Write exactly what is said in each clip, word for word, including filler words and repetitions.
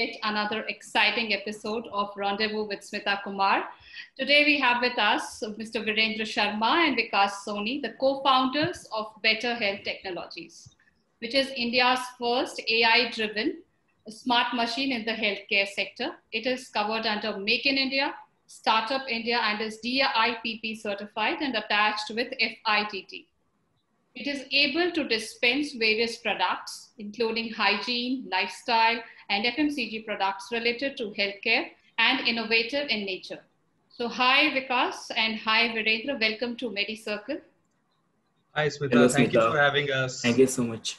yet another exciting episode of Rendezvous with Smita Kumar. Today we have with us Mister Virendra Sharma and Vikas Soni, the co-founders of Better Health Technologies, which is India's first A I-driven smart machine in the healthcare sector. It is covered under Make in India, Startup India, and is D I P P certified and attached with F I T T. It is able to dispense various products, including hygiene, lifestyle, and F M C G products related to healthcare and innovative in nature. So hi Vikas and hi Virendra, welcome to MediCircle. Hi Smita, Hello, thank Smita. you for having us. Thank you so much.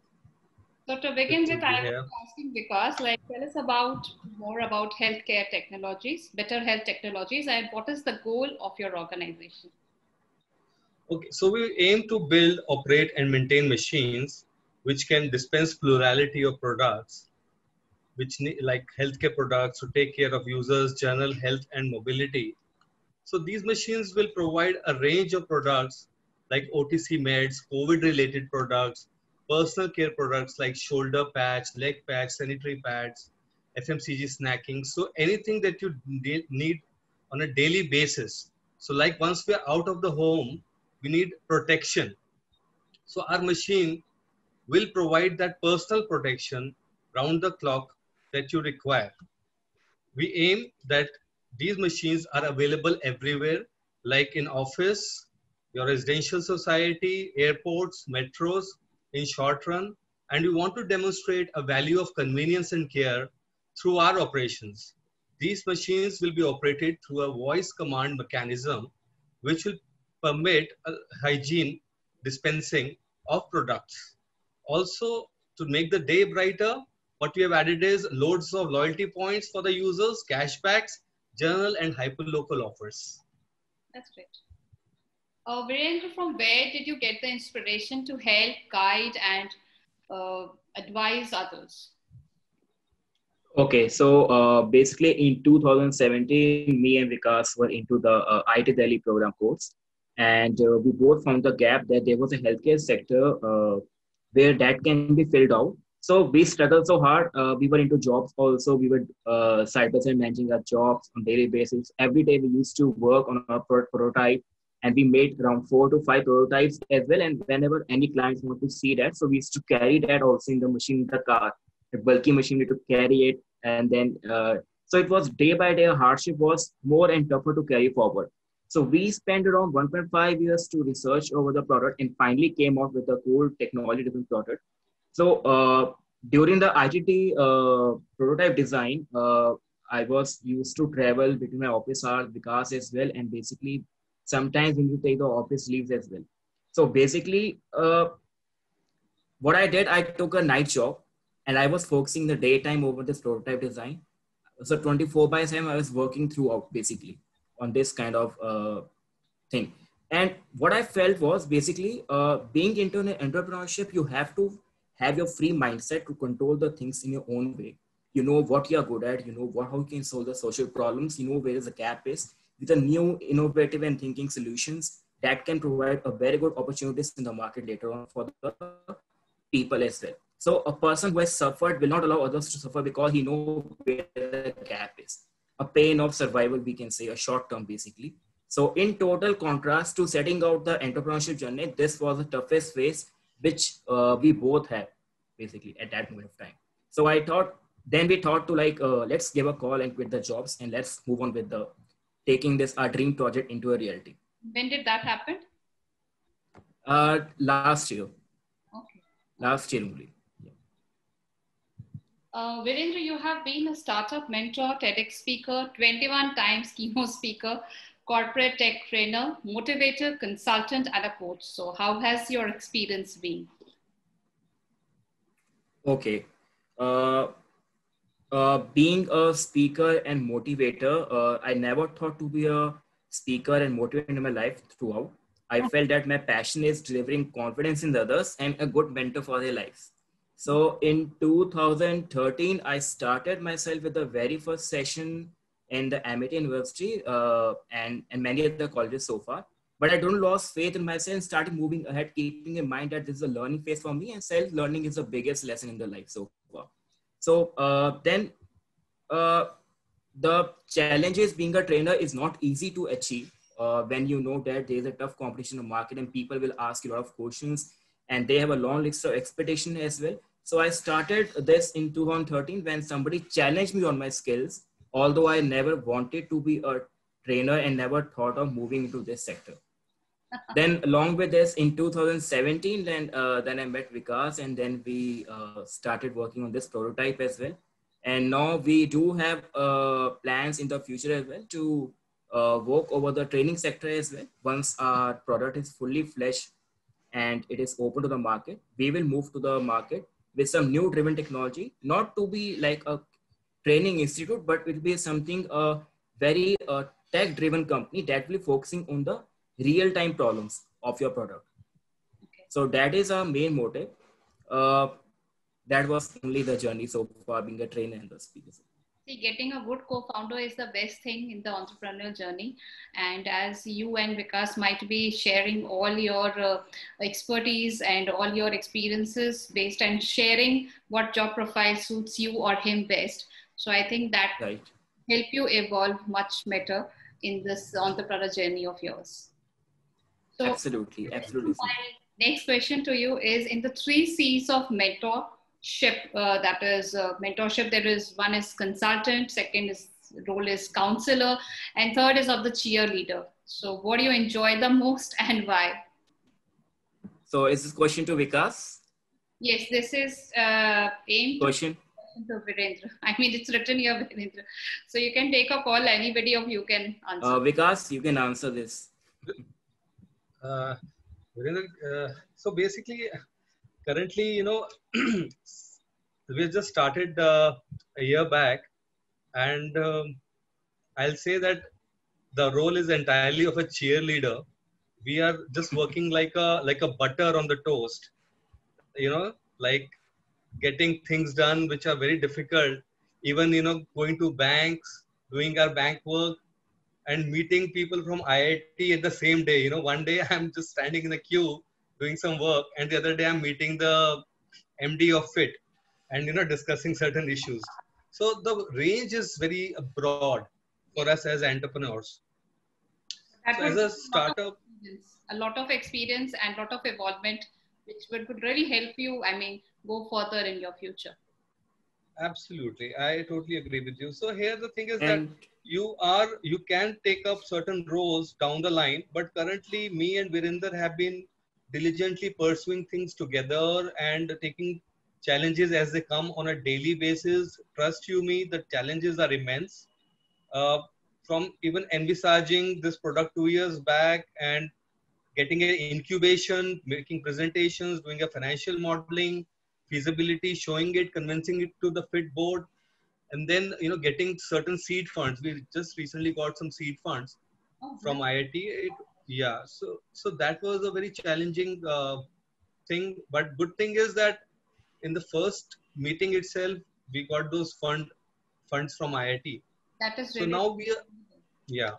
So to begin Good with, to I be am here. asking Vikas, like tell us about more about healthcare technologies, Better Health Technologies, and what is the goal of your organization? Okay, so we aim to build, operate, and maintain machines which can dispense plurality of products, which need, like healthcare products to take care of users' general health and mobility. So these machines will provide a range of products like O T C meds, COVID-related products, personal care products like shoulder patch, leg patch, sanitary pads, F M C G snacking. So anything that you need on a daily basis. So like once we are out of the home, we need protection. So our machine will provide that personal protection round the clock that you require. We aim that these machines are available everywhere, like in office, your residential society, airports, metros, in short run. And we want to demonstrate a value of convenience and care through our operations. These machines will be operated through a voice command mechanism, which will permit a hygiene dispensing of products. Also, to make the day brighter, what we have added is loads of loyalty points for the users, cashbacks, general and hyperlocal offers. That's great. Uh, Virendra, from where did you get the inspiration to help, guide, and uh, advise others? Okay, so uh, basically in two thousand seventeen, me and Vikas were into the uh, I T Delhi program course. And uh, we both found the gap that there was a healthcare sector uh, where that can be filled out. So we struggled so hard. Uh, we were into jobs also. We were uh, side by side managing our jobs on daily basis. Every day we used to work on our pro- prototype, and we made around four to five prototypes as well. And whenever any clients want to see that, so we used to carry that also in the machine, in the car, a bulky machine, we had to carry it. And then, uh, so it was day by day, hardship was more and tougher to carry forward. So we spent around one point five years to research over the product and finally came out with a cool technology-driven product. So uh, during the I G T uh, prototype design, uh, I was used to travel between my office hours, Vikas as well, and basically sometimes we need to take the office leaves as well. So basically, uh, what I did, I took a night job and I was focusing the daytime over this prototype design. So twenty-four by seven, I was working throughout basically on this kind of uh, thing. And what I felt was basically uh, being into an entrepreneurship, you have to have your free mindset to control the things in your own way. You know what you're good at, you know what, how you can solve the social problems, you know where is the gap is, with the new innovative and thinking solutions that can provide a very good opportunities in the market later on for the people as well. So a person who has suffered will not allow others to suffer because he knows where the gap is. A pain of survival, we can say, a short term basically. So in total contrast to setting out the entrepreneurship journey, this was the toughest phase which uh, we both had basically at that moment of time. So I thought, then we thought to like, uh, let's give a call and quit the jobs and let's move on with the taking this our dream project into a reality. When did that happen? Uh, last year. Okay. Last year only. Yeah. Uh, Virendra, you have been a startup mentor, TEDx speaker, twenty-one times chemo speaker, corporate tech trainer, motivator, consultant, and a coach. So how has your experience been? Okay. Uh, uh, being a speaker and motivator, uh, I never thought to be a speaker and motivator in my life throughout. I felt that my passion is delivering confidence in others and a good mentor for their lives. So in two thousand thirteen, I started myself with the very first session in the Amity University uh, and, and many other colleges so far. But I don't lose faith in myself and started moving ahead, keeping in mind that this is a learning phase for me and self-learning is the biggest lesson in the life so far. So uh, then uh, the challenges being a trainer is not easy to achieve uh, when you know that there is a tough competition in the market and people will ask you a lot of questions and they have a long list of expectation as well. So I started this in two thousand thirteen when somebody challenged me on my skills, although I never wanted to be a trainer and never thought of moving into this sector. Then along with this in two thousand seventeen, then, uh, then I met Vikas and then we uh, started working on this prototype as well. And now we do have uh, plans in the future as well to uh, work over the training sector as well. Once our product is fully fledged and it is open to the market, we will move to the market with some new driven technology, not to be like a training institute, but it will be something uh, very uh, tech driven company that will be focusing on the real time problems of your product. Okay. So that is our main motive. Uh, that was only the journey so far being a trainer and the speaker. See, getting a good co-founder is the best thing in the entrepreneurial journey. And as you and Vikas might be sharing all your uh, expertise and all your experiences based on sharing what job profile suits you or him best. So I think that right. help you evolve much better in this entrepreneurial journey of yours. So absolutely, absolutely. My next question to you is in the three C's of mentorship, uh, that is uh, mentorship, there is one is consultant, second is role is counselor, and third is of the cheerleader. So what do you enjoy the most and why? So is this question to Vikas? Yes, this is uh, aimed question. to Virendra. I mean, it's written here, Virendra. So you can take a call, anybody of you can answer. Uh, Vikas, you can answer this. Uh, uh, so basically, currently, you know, we just started uh, a year back, and um, I'll say that the role is entirely of a cheerleader. We are just working like a like a butter on the toast, you know, like getting things done which are very difficult. Even you know, going to banks, doing our bank work, and meeting people from I I T at the same day. You know, one day I'm just standing in the queue doing some work, and the other day I'm meeting the M D of F I T and, you know, discussing certain issues. So the range is very broad for us as entrepreneurs. That so as a startup, a lot of experience and a lot of involvement, which would, would really help you, I mean, go further in your future. Absolutely. I totally agree with you. So here the thing is and that you are, you can take up certain roles down the line, but currently me and Virender have been diligently pursuing things together and taking challenges as they come on a daily basis. Trust you me, the challenges are immense. Uh, from even envisaging this product two years back and getting an incubation, making presentations, doing a financial modeling, feasibility, showing it, convincing it to the F I T board, and then, you know, getting certain seed funds. We just recently got some seed funds oh, from I I T. It, yeah, so so that was a very challenging uh, thing. But good thing is that in the first meeting itself, we got those fund funds from I I T. That is so really now we are, yeah.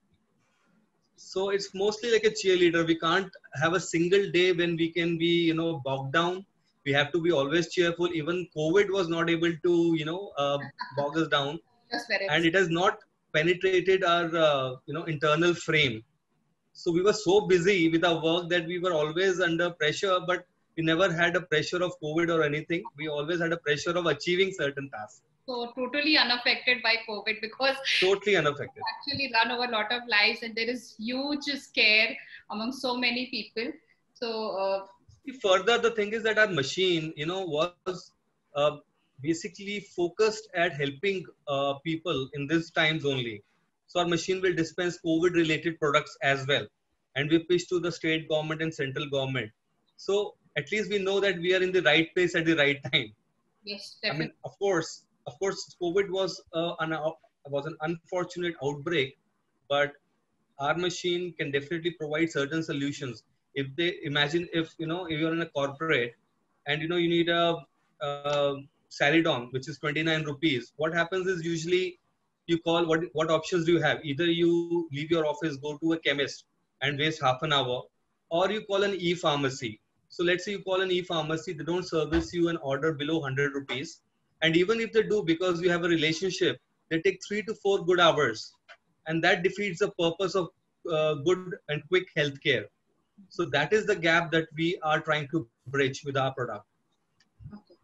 So it's mostly like a cheerleader. We can't have a single day when we can be, you know, bogged down. We have to be always cheerful. Even COVID was not able to, you know, uh, bog us down. And it has not penetrated our, uh, you know, internal frame. So we were so busy with our work that we were always under pressure, but we never had a pressure of COVID or anything. We always had a pressure of achieving certain tasks. So totally unaffected by COVID because totally unaffected. Actually run over a lot of lives and there is huge scare among so many people. So uh, further, the thing is that our machine, you know, was uh, basically focused at helping uh, people in these times only. So our machine will dispense COVID related products as well. And we pitch to the state government and central government. So at least we know that we are in the right place at the right time. Yes, definitely. I mean, of course, of course, COVID was uh, an, uh, was an unfortunate outbreak, but our machine can definitely provide certain solutions. If they imagine, if you know, if you're in a corporate and you know you need a, a Saridon, which is twenty-nine rupees, what happens is usually you call, what what options do you have? Either you leave your office, go to a chemist and waste half an hour, or you call an e-pharmacy. So let's say you call an e-pharmacy, they don't service you an order below one hundred rupees. And even if they do, because you have a relationship, they take three to four good hours. And that defeats the purpose of uh, good and quick healthcare. So that is the gap that we are trying to bridge with our product. Okay.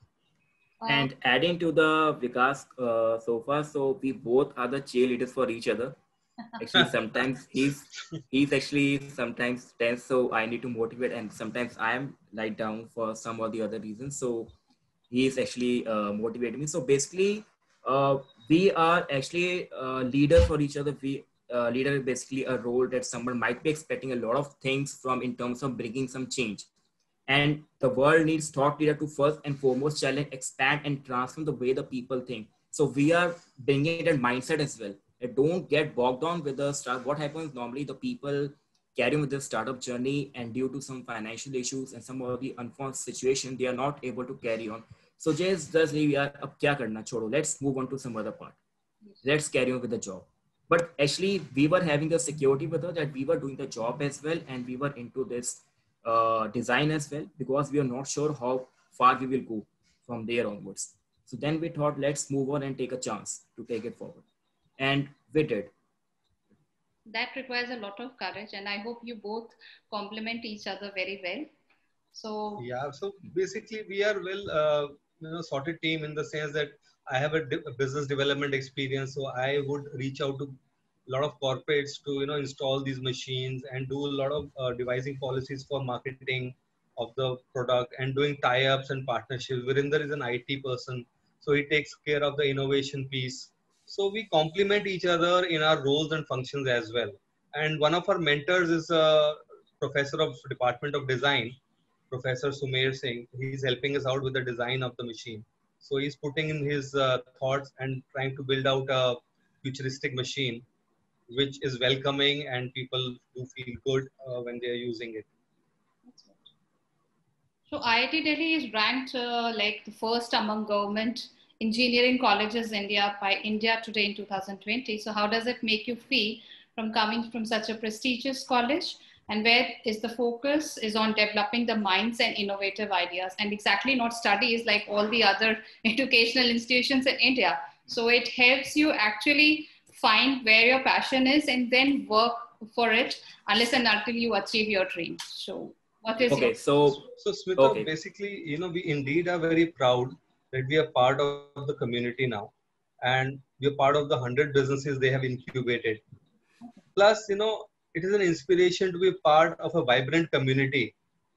And adding to the Vikas uh, so far, so we both are the cheerleaders for each other. Actually, sometimes he's he's actually sometimes tense, so I need to motivate, and sometimes I am light down for some or the other reasons. So he is actually uh, motivating me. So basically, uh, we are actually uh, leaders for each other. We uh, leader is basically a role that someone might be expecting a lot of things from in terms of bringing some change. And the world needs thought leader to first and foremost challenge, expand, and transform the way the people think. So we are bringing that mindset as well. And don't get bogged down with the start. What happens normally, the people carrying with the startup journey, and due to some financial issues and some of the unfortunate situation, they are not able to carry on. So just just we are ab kya karna chodo. Let's move on to some other part. Let's carry on with the job. But actually, we were having the security with us that we were doing the job as well, and we were into this uh, design as well, because we are not sure how far we will go from there onwards. So then we thought, let's move on and take a chance to take it forward. And we did. That requires a lot of courage, and I hope you both complement each other very well. So yeah, so basically we are well, uh, you know, sorted team in the sense that I have a, a business development experience, so I would reach out to a lot of corporates to you know install these machines and do a lot of uh, devising policies for marketing of the product and doing tie-ups and partnerships. Virinder is an I T person, so he takes care of the innovation piece. So we complement each other in our roles and functions as well. And one of our mentors is a professor of Department of Design, Professor Sumer Singh. He's helping us out with the design of the machine. So he's putting in his uh, thoughts and trying to build out a futuristic machine, which is welcoming and people do feel good uh, when they're using it. So I I T Delhi is ranked uh, like the first among government engineering colleges India by India Today in two thousand twenty. So how does it make you feel from coming from such a prestigious college, and where is the focus is on developing the minds and innovative ideas, and exactly not studies like all the other educational institutions in India. So it helps you actually find where your passion is and then work for it unless and until you achieve your dream. So what is okay, your so so Smita, okay. basically, you know, we indeed are very proud that we are part of the community now, and we are part of the hundred businesses they have incubated. Plus, you know, it is an inspiration to be part of a vibrant community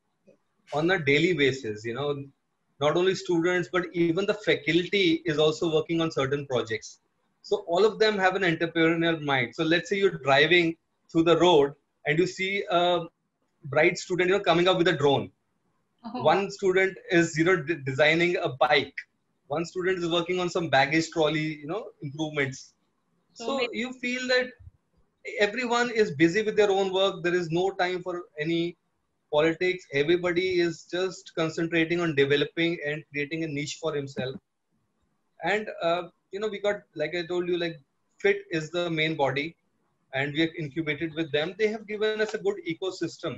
on a daily basis. You know, not only students but even the faculty is also working on certain projects. So all of them have an entrepreneurial mind. So let's say you're driving through the road and you see a bright student, you know, coming up with a drone. oh, One student is, you know, d- designing a bike. One student is working on some baggage trolley, you know, improvements. so So maybe, you feel that everyone is busy with their own work. There is no time for any politics. Everybody is just concentrating on developing and creating a niche for himself. And, uh, you know, we got, like I told you, like Fit is the main body and we have incubated with them. They have given us a good ecosystem.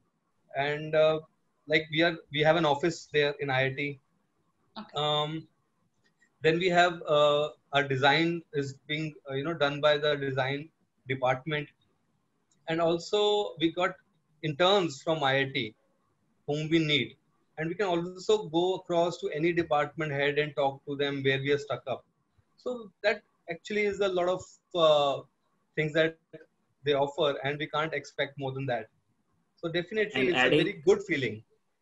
And uh, like we are, we have an office there in I I T. okay. Um, then we have uh, our design is being, uh, you know, done by the design department. And also we got interns from I I T whom we need. And we can also go across to any department head and talk to them where we are stuck up. So that actually is a lot of uh, things that they offer, and we can't expect more than that. So definitely And it's a adding very good feeling.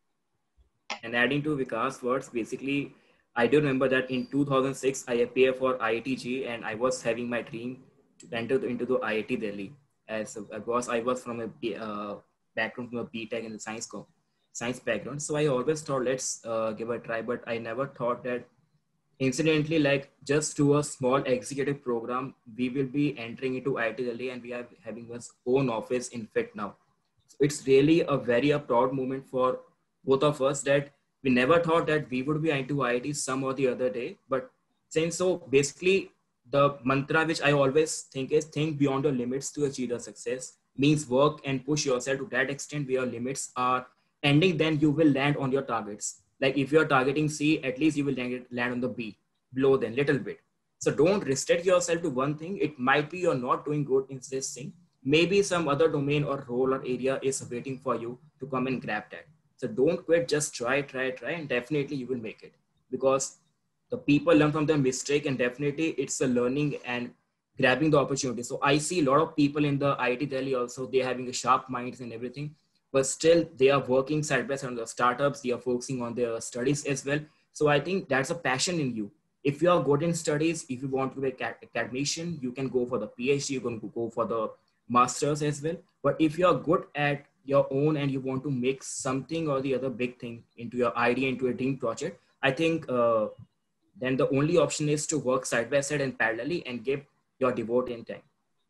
and adding to Vikas' words, basically, I do remember that in two thousand six, I appeared for I I T G, and I was having my dream to enter the, into the I I T Delhi. As a, because I was from a B- uh, background from a B Tech and a science co- science background, so I always thought let's uh, give a try. But I never thought that incidentally, like just to a small executive program, we will be entering into I I T Delhi, and we are having our own office in Fit now. So it's really a very a proud moment for both of us that we never thought that we would be into I I T some or the other day. But since so basically the mantra which I always think is think beyond your limits to achieve the success, means work and push yourself to that extent where your limits are ending, then you will land on your targets. Like if you're targeting C, at least you will land land on the B below then little bit. So don't restrict yourself to one thing. It might be you're not doing good in this thing. Maybe some other domain or role or area is waiting for you to come and grab that. So don't quit, just try, try, try, and definitely you will make it. Because the people learn from their mistake, and definitely it's a learning and grabbing the opportunity. So I see a lot of people in the I T Delhi also, they're having a sharp minds and everything, but still they are working side by side on the startups. They are focusing on their studies as well. So I think that's a passion in you. If you are good in studies, if you want to be an academician, you can go for the PhD, you can go for the masters as well. But if you are good at your own and you want to make something or the other big thing into your idea, into a dream project, I think uh, then the only option is to work side by side and parallelly and give your devote in time.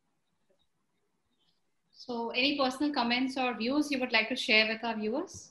So any personal comments or views you would like to share with our viewers?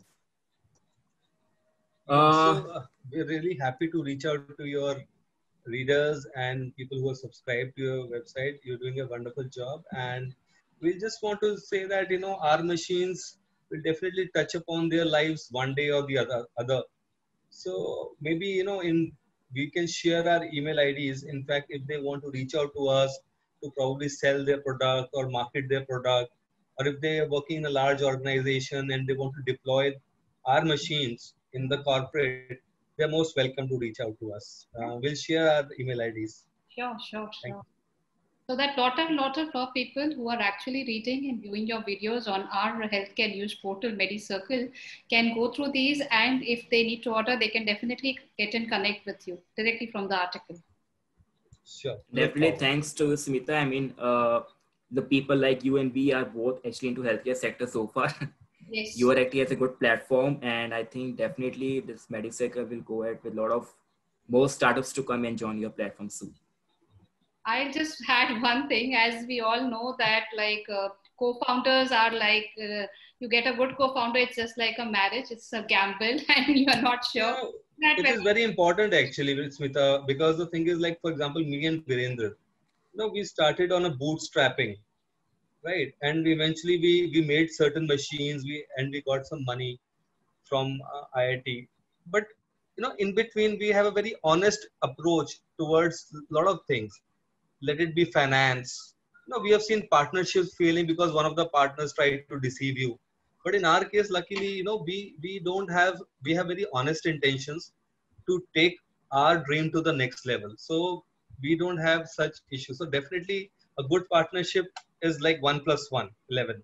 Uh, so uh, we're really happy to reach out to your readers and people who are subscribed to your website. You're doing a wonderful job, and we just want to say that, you know, our machines will definitely touch upon their lives one day or the other. other. So maybe, you know, in we can share our email I Ds. In fact, if they want to reach out to us to probably sell their product or market their product, or if they are working in a large organization and they want to deploy our machines in the corporate, they're most welcome to reach out to us. Uh, we'll share our email I Ds. Sure, sure, sure. So that lot of lot of lot of people who are actually reading and viewing your videos on our healthcare news portal MediCircle can go through these, and if they need to order, they can definitely get in connect with you directly from the article. Sure. Definitely, thanks to Smita. I mean, uh, the people like you and we are both actually into healthcare sector so far. Yes. You are acting as a good platform, and I think definitely this MediCircle will go ahead with a lot of more startups to come and join your platform soon. I just had one thing, as we all know that like uh, co-founders are like, uh, you get a good co-founder, it's just like a marriage, it's a gamble and you are not sure. Yeah, it is very important actually, Smita, because the thing is, like, for example, me and Virendra, you know, we started on a bootstrapping, right? And eventually we, we made certain machines, we and we got some money from uh, I I T. But, you know, in between, we have a very honest approach towards a lot of things. Let it be finance. You know, we have seen partnerships failing because one of the partners tried to deceive you. But in our case, luckily, you know, we, we don't have, we have very honest intentions to take our dream to the next level. So we don't have such issues. So definitely a good partnership is like one plus one, eleven.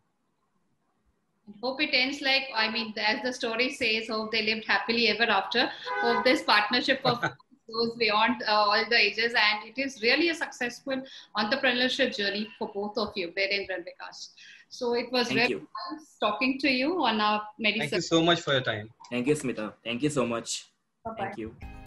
Hope it ends like, I mean, as the story says, hope they lived happily ever after. Hope this partnership of goes beyond uh, all the ages, and it is really a successful entrepreneurship journey for both of you, Virendra and Vikas. So it was Thank really you. nice talking to you on our MediCircle. Thank you so much for your time. Thank you, Smita. Thank you so much. Bye-bye. Thank you.